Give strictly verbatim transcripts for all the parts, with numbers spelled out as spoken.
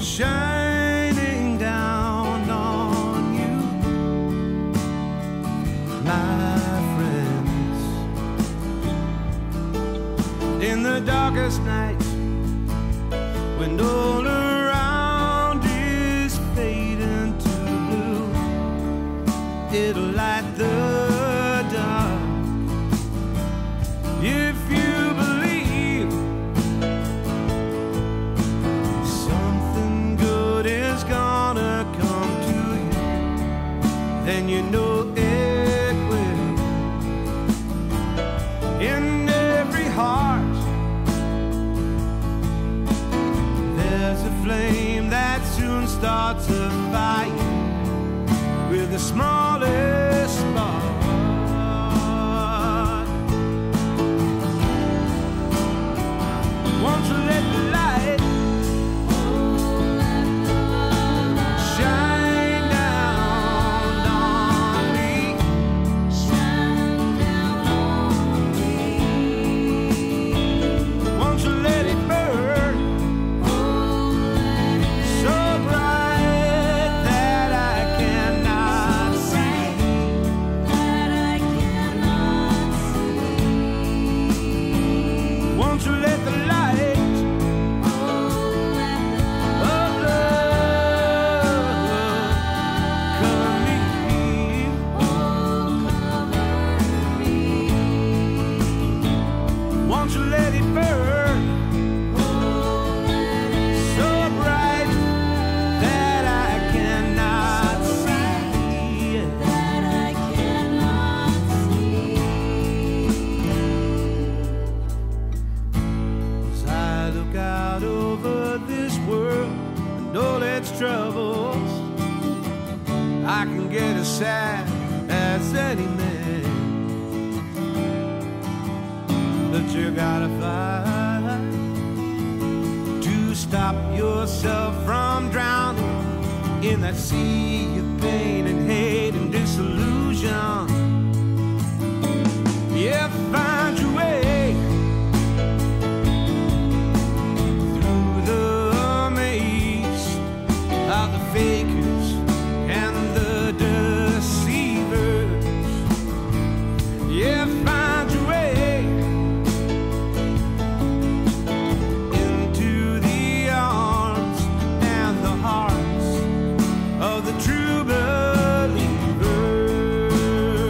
shining down on you, my friends. In the darkest nights, when all around is fading to blue, it'll light the dark. If you believe something good is gonna come to you, then you know it will. In every heart there's a flame that soon starts a fire with the smallest spark. Won't you let the light shine down on me? Shine down on me. Won't you let it burn so bright that I cannot see? That I cannot see. Won't you let the light troubles, I can get as sad as any man, but you gotta fight to stop yourself from drowning in that sea of pain and hate and disillusion. Yeah, find your way the fakers and the deceivers. Yeah, find your way into the arms and the hearts of the true believers.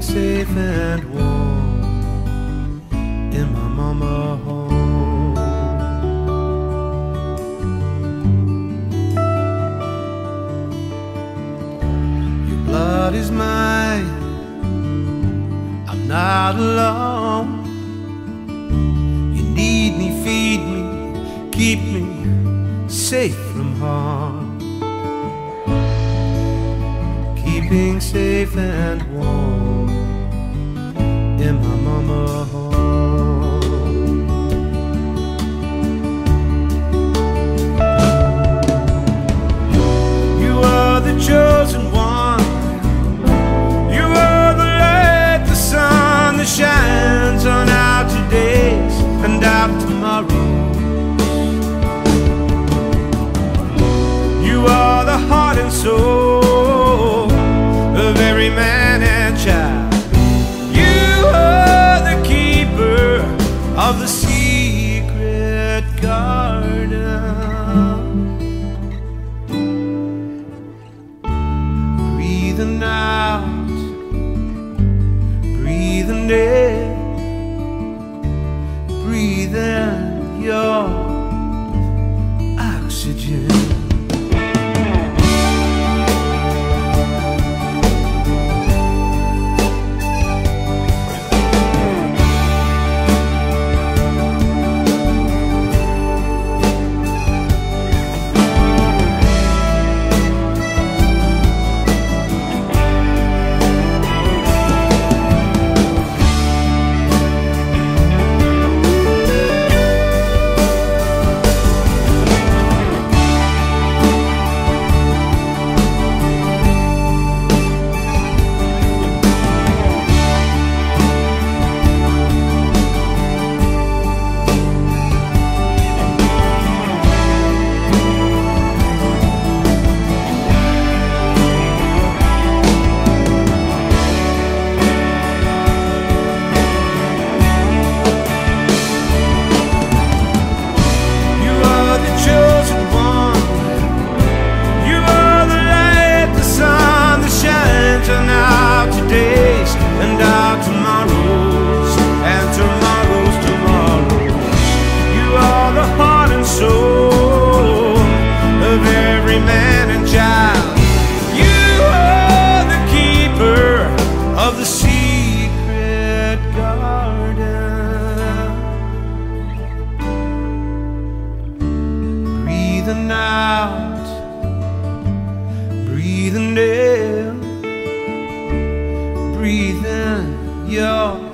safe and warm in my mama home. Your blood is mine, I'm not alone. You need me, feed me, keep me safe from harm. Keeping safe and warm in my mama home. You are the chosen one. You are the light, the sun that shines on our todays and our tomorrows. You are the heart and soul of every man and child. You are the keeper of the secret garden. Breathing out, breathing in, breathing your oxygen. Breathing out, breathing in, breathing your